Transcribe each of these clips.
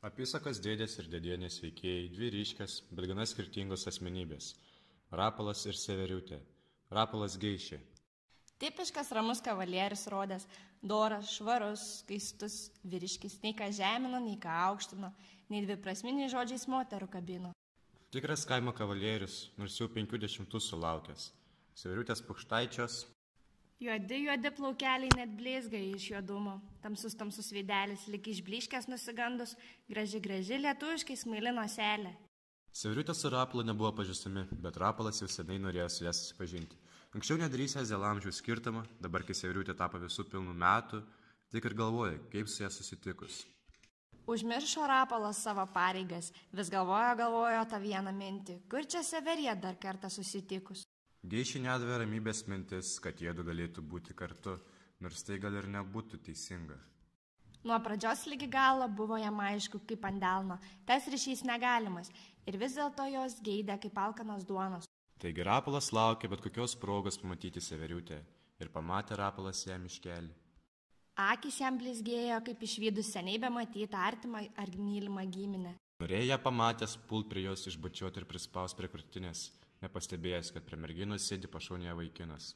Apysakas dėdės ir dėdienės veikėjai, dvi ryškios, bet gana skirtingos asmenybės – Rapolas ir Severiutė. Rapolas geišė. Tipiškas ramus kavalierius rodęs, doras, švarus, skaistus, vyriškis, nei ką žemino, nei ką aukštino, nei dviprasminiais žodžiais moterų kabino. Tikras kaimo kavalierius, nors jau 50 sulaukęs. Severiutės Pukštaičios. Juodi plaukeliai net blėzga iš juodumo, tamsus veidelis, lyg išbliškęs nusigandus, graži lietuviškai smaili noselė. Severiutė su Rapolu nebuvo pažįstami, bet Rapolas jau seniai norėjo su ją susipažinti. Anksčiau nedarysęs dėl amžiaus skirtumo, dabar kai Severiutė tapo visų pilnų metų, tik ir galvoja, kaip su ją susitikus. Užmiršo Rapolas savo pareigas, vis galvojo tą vieną mintį, kur čia Severija dar kartą susitikus. Geišė nedavė ramybės mintis, kad jiedu galėtų būti kartu, nors tai gal ir nebūtų teisinga. Nuo pradžios lygi galo buvo jam aišku kaip ant delno, tas ryšys negalimas ir vis dėlto jos geidė kaip alkanos duonos. Taigi Rapolas laukė bet kokios progos pamatyti Severiutę ir pamatė Rapolas ją miškelį. Akys jam blizgėjo kaip išvydus seniai bematytą artimą ar mylimą giminę. Norėjo ją pamatęs pult prie jos išbučiuoti ir prispaus prie krūtinės, nepastebėjęs, kad prie merginos sėdi pašonėje vaikinas.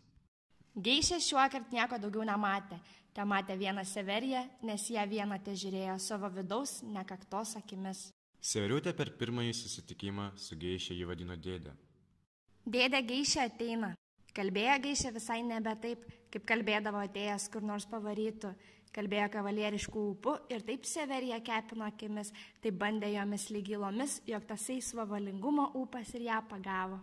Geišė šiuokart nieko daugiau nematė. Te matė vieną Severiją, nes ją vieną te žiūrėjo savo vidaus nekaktos akimis. Severiutė per pirmąjį susitikimą su Geišė jį vadino dėdė. Dėdė Geišė ateina. Kalbėjo Geišė visai nebe taip, kaip kalbėdavo atėjęs kur nors pavarytų. Kalbėjo kavalieriškų ūpų ir taip Severija kepino akimis, taip bandė jomis lygilomis, jog tasai svavalingumo ūpas ir ją pagavo.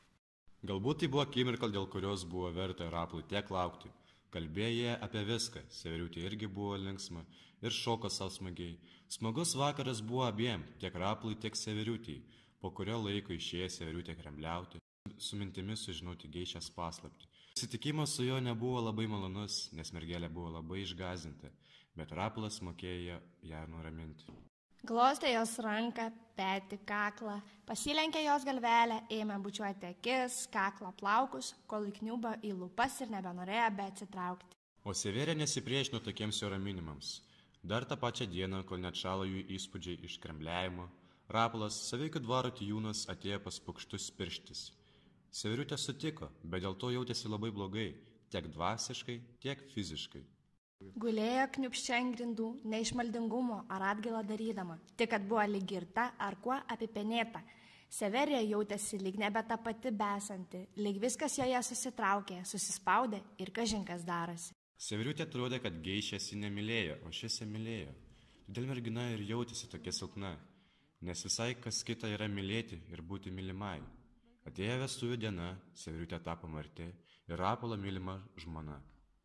Galbūt tai buvo akimirka, dėl kurios buvo verta Rapolui tiek laukti. Kalbėjo jie apie viską, Severiutė irgi buvo linksma ir šoko savo smagiai. Smagus vakaras buvo abiem, tiek Rapolui, tiek Severiutei, po kurio laiko išėjo Severiutė kremliauti, su mintimis sužinoti Geišės paslaptį. Susitikimas su juo nebuvo labai malonus, nes mergelė buvo labai išgąsdinta, bet Rapolas mokėjo ją nuraminti. Glostė jos ranką, petį, kaklą, pasilenkė jos galvelę, ėmė bučiuoti akis, kaklą, plaukus, kol įkniubo į lūpas ir nebenorėjo be atsitraukti. O Severija nesipriešino tokiems jo raminimams. Dar tą pačią dieną, kol neatšalo jų įspūdžiai iš kremliavimo, Rapolas, Saveikių dvaro tijūnas, atėjo pas Pukštus pirštis. Severiutė sutiko, bet dėl to jautėsi labai blogai, tiek dvasiškai, tiek fiziškai. Gulėjo kniupščia ant grindų, neišmaldingumo ar atgailą darydama, tik kad buvo lyg girta ar kuo apipenėta. Severija jautėsi lyg nebe ta pati besanti, lyg viskas joje susitraukė, susispaudė ir kažinkas darosi. Severiutė atrodė, kad Geišės jį nemylėjo, o šis ją mylėjo. Todėl mergina ir jautėsi tokia silpna, nes visai kas kita yra mylėti ir būti mylimai. Atėjo vestuvių diena, Severiutė tapo marti ir Rapolo mylima žmona.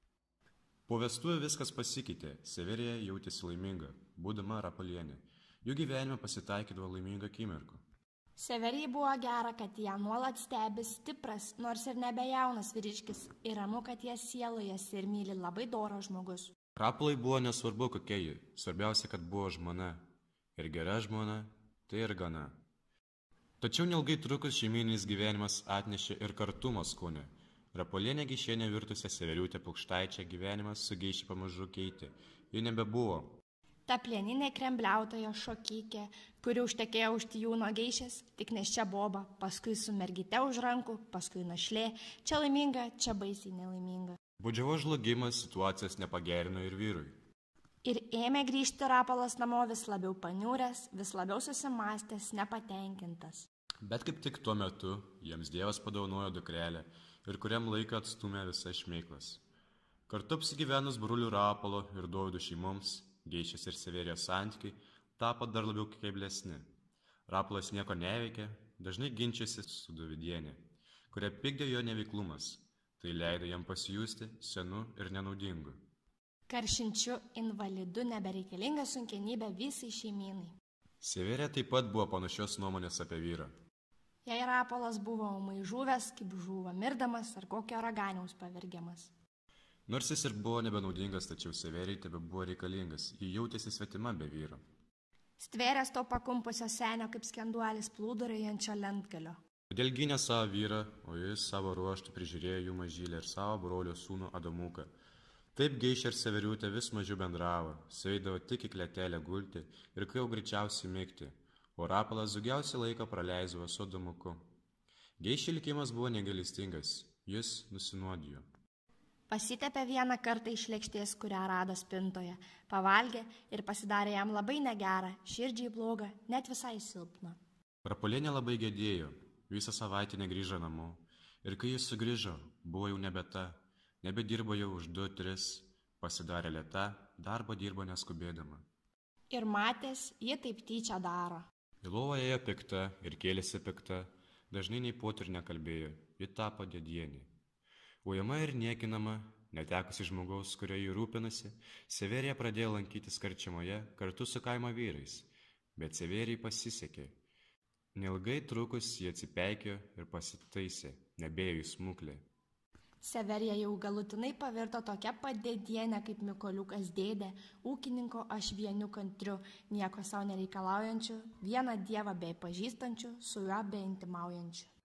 Po vestuvių viskas pasikeitė, Severija jautėsi laiminga, būdama Rapolienė. Jų gyvenime pasitaikydavo laiminga akimirkų. Severijai buvo gera, kad ją nuolat stebi stipras, nors ir nebejaunas vyriškis, ir ramu, kad ją sielojasi ir myli labai doras žmogus. Rapolai buvo nesvarbu, kokia ji, svarbiausia, kad buvo žmona. Ir gera žmona, tai ir gana. Tačiau neilgai trukus šeimyninis gyvenimas atnešė ir kartumo skonį. Rapolienė Geišienė virtusią Severiutę Pukštaičią gyvenimas su Geišė pamažu keitė. Ji nebebuvo. Ta plieninė kremliautojo šokykė, kuri užtekėjo už tijūno Geišės, tik neščia boba, paskui su mergite už rankų, paskui našlė, čia laiminga, čia baisiai nelaiminga. Baudžiavos žlugimas situacijos nepagerino ir vyrui. Ir ėmė grįžti Rapolas namo vis labiau paniūręs, vis labiau susimąstęs, nepatenkintas. Bet kaip tik tuo metu jiems Dievas padovanojo dukrelę ir kuriam laiką atstūmė visas šmėklas. Kartu apsigyvenus brolių Rapolo ir Dovydų šeimoms, Geišės ir Severijos santykiai tapo dar labiau keblesni. Rapolas nieko neveikė, dažnai ginčėsi su Dovydienė, kuria pykdė jo neveiklumas. Tai leido jam pasijusti senu ir nenaudingu. Karšinčiu invalidu nebereikalinga sunkienybė visai šeimynai. Severija taip pat buvo panašios nuomonės apie vyrą. Jei Rapolas buvo ūmai žuvęs, kaip žuvo mirdamas ar kokio raganiaus pavergiamas. Nors jis ir buvo nebenaudingas, tačiau Severijai tebe buvo reikalingas, ji jautėsi svetima be vyro. Stvėręs to pakumpusio senio kaip skenduolis plūduriuojančio lentgalio. Todėl gynė savo vyrą, o jis savo ruožtu prižiūrėjo jų mažylę ir savo brolio sūnų Adamuką. Taip Geišė ir Severiutė vis mažiau bendravo, sueidavo tik į kletelę gulti ir kai jau greičiausiai mėgti, o Rapolas daugiausiai laiko praleisdavo su Adomuku. Geišė likimas buvo negailestingas, jis nusinuodijo. Pasitepė vieną kartą iš lėkštės, kurią rado spintoje, pavalgė ir pasidarė jam labai negera, širdžiai bloga, net visai silpna. Rapolienė labai gedėjo, visą savaitę negrįžo namo ir kai jis sugrįžo, buvo jau nebe ta, nebedirbo jau už 2-3, pasidarė lėta, darbą dirbo neskubėdama. Ir matęs, ji taip tyčia daro. Į lovą ėjo pikta ir kėlėsi pikta, dažnai nei pot ir nekalbėjo, ji tapo dėdienė. Ujama ir niekinama, netekusi žmogaus, kurio jį rūpinasi, Severija pradėjo lankytis karčiamoje kartu su kaimo vyrais, bet Severijai pasisekė. Neilgai trukus jie atsipeikėjo ir pasitaisė, nebėjo į smuklę. Severija jau galutinai pavirto tokia pat dėdienė kaip Mykoliukas dėdė, ūkininko ašvieniu kantriu, nieko savo nereikalaujančiu, vieną dievą bei pažįstančiu, su juo bei intimaujančiu.